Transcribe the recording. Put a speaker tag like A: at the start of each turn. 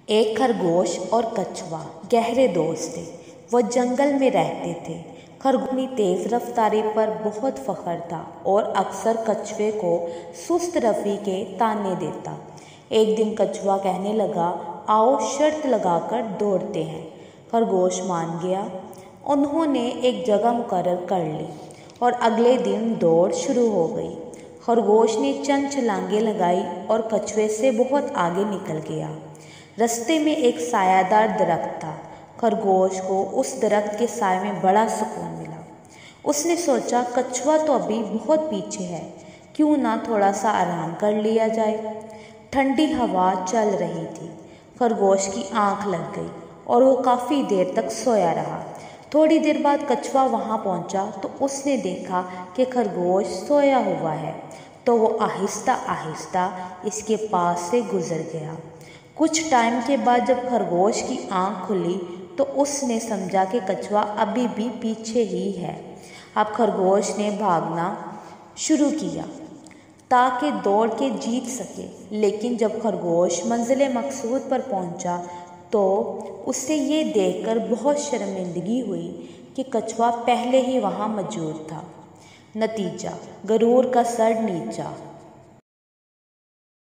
A: ایک خرگوش اور کچھوا گہرے دوست تھے۔ وہ جنگل میں رہتے تھے۔ خرگوش اپنی تیز رفتاری پر بہت فخر تھا اور اکثر کچھوے کو سست روی کے طعنے دیتا۔ ایک دن کچھوا کہنے لگا، آؤ شرط لگا کر دوڑتے ہیں۔ خرگوش مان گیا۔ انہوں نے ایک جگہ مقرر کر لی اور اگلے دن دوڑ شروع ہو گئی۔ خرگوش نے چند چھلانگیں لگائی اور کچھوے سے بہت آگے نکل گیا۔ رستے میں ایک سایہ دار درخت تھا۔ خرگوش کو اس درخت کے سائے میں بڑا سکون ملا۔ اس نے سوچا، کچھوا تو ابھی بہت پیچھے ہے، کیوں نہ تھوڑا سا آرام کر لیا جائے۔ ٹھنڈی ہوا چل رہی تھی۔ خرگوش کی آنکھ لگ گئی اور وہ کافی دیر تک سویا رہا۔ تھوڑی دیر بعد کچھوا وہاں پہنچا تو اس نے دیکھا کہ خرگوش سویا ہوا ہے، تو وہ آہستہ آہستہ اس کے پاس سے گزر گیا۔ کچھ ٹائم کے بعد جب خرگوش کی آنکھ کھلی تو اس نے سمجھا کہ کچھوا ابھی بھی پیچھے ہی ہے۔ اب خرگوش نے بھاگنا شروع کیا تاکہ دوڑ کے جیت سکے، لیکن جب خرگوش منزل مقصود پر پہنچا تو اسے یہ دیکھ کر بہت شرمندگی ہوئی کہ کچھوا پہلے ہی وہاں موجود تھا۔ نتیجہ: غرور کا سر نیچا۔